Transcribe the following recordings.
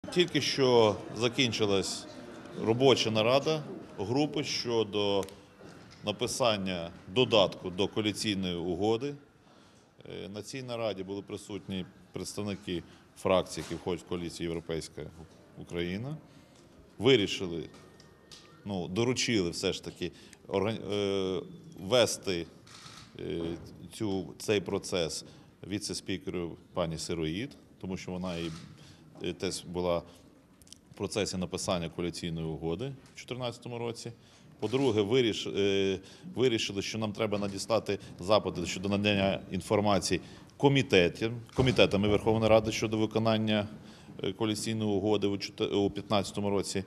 Тільки що закінчилась робоча нарада групи щодо написання додатку до коаліційної угоди. На цій нараді були присутні представники фракцій, які входять в коаліцію «Європейська Україна». Вирішили, доручили все ж таки вести цей процес віце-спікеру пані Сироїд, тому що вона і теж була в процесі написання коаліційної угоди в 2014 році. По-друге, вирішили, що нам треба надіслати запити щодо надання інформації комітетами Верховної Ради щодо виконання коаліційної угоди у 2015 році.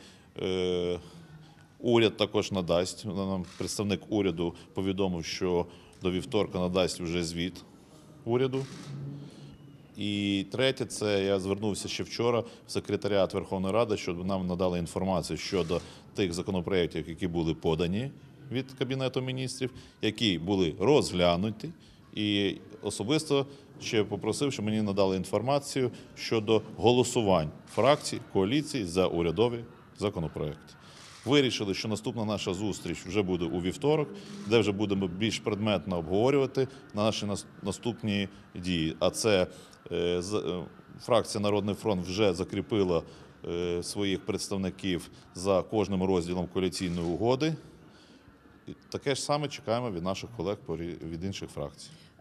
Уряд також надасть. Нам представник уряду повідомив, що до вівторка надасть вже звіт уряду. І третє, це я звернувся ще вчора в секретаріат Верховної Ради, щоб нам надали інформацію щодо тих законопроєктів, які були подані від Кабінету міністрів, які були розглянуті. І особисто ще попросив, щоб мені надали інформацію щодо голосувань фракцій, коаліцій за урядові законопроєкти. Вирішили, що наступна наша зустріч вже буде у вівторок, де вже будемо більш предметно обговорювати наші наступні дії. А це фракція «Народний фронт» вже закріпила своїх представників за кожним розділом коаліційної угоди. Таке ж саме чекаємо від наших колег від інших фракцій.